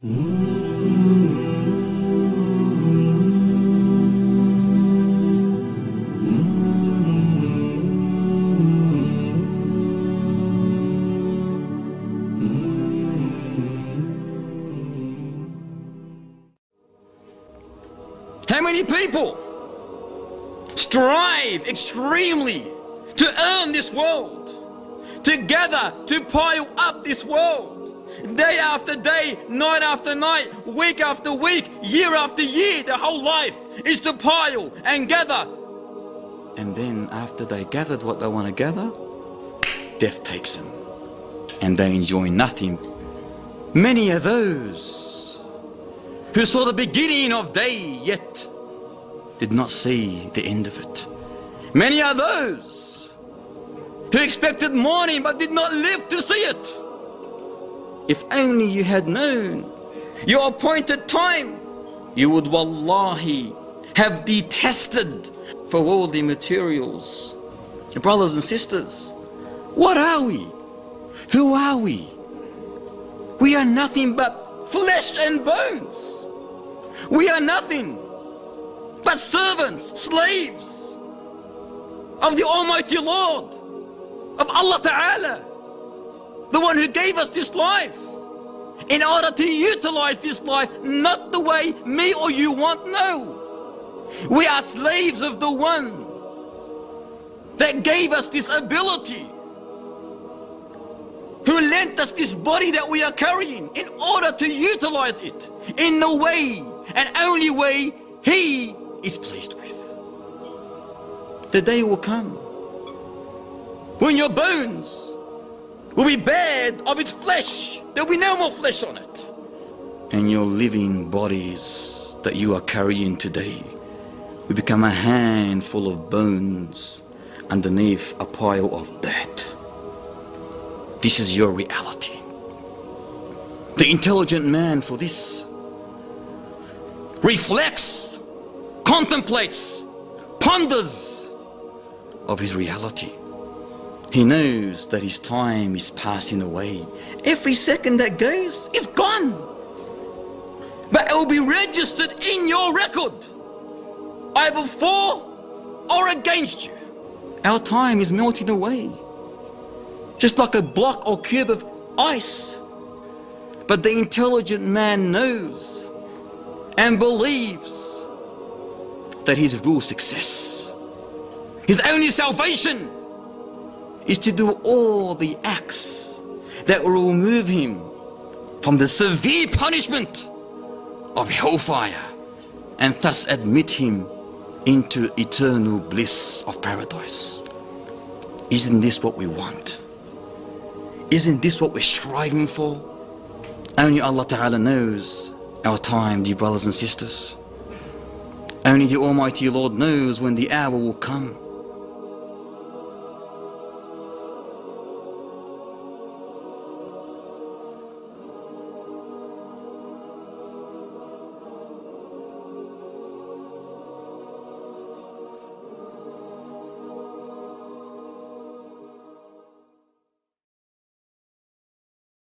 How many people strive extremely to earn this world, to gather, to pile up this world, day after day, night after night, week after week, year after year? Their whole life is to pile and gather. And then after they gathered what they want to gather, death takes them and they enjoy nothing. Many are those who saw the beginning of day yet did not see the end of it. Many are those who expected morning but did not live to see it. If only you had known your appointed time, you would wallahi have detested for all the materials. Brothers and sisters, what are we? Who are we? We are nothing but flesh and bones. We are nothing but servants, slaves of the Almighty Lord, of Allah Ta'ala, the one who gave us this life, in order to utilize this life not the way me or you want. No, we are slaves of the one that gave us this ability, who lent us this body that we are carrying in order to utilize it in the way and only way He is pleased with. The day will come when your bones will be bared of its flesh. There will be no more flesh on it. And your living bodies that you are carrying today will become a handful of bones underneath a pile of dirt. This is your reality. The intelligent man for this reflects, contemplates, ponders of his reality. He knows that his time is passing away. Every second that goes is gone. But it will be registered in your record, either for or against you. Our time is melting away, just like a block or cube of ice. But the intelligent man knows and believes that his real success, his only salvation, is to do all the acts that will remove him from the severe punishment of hellfire and thus admit him into eternal bliss of paradise. Isn't this what we want? Isn't this what we're striving for? Only Allah Ta'ala knows our time, dear brothers and sisters. Only the Almighty Lord knows when the hour will come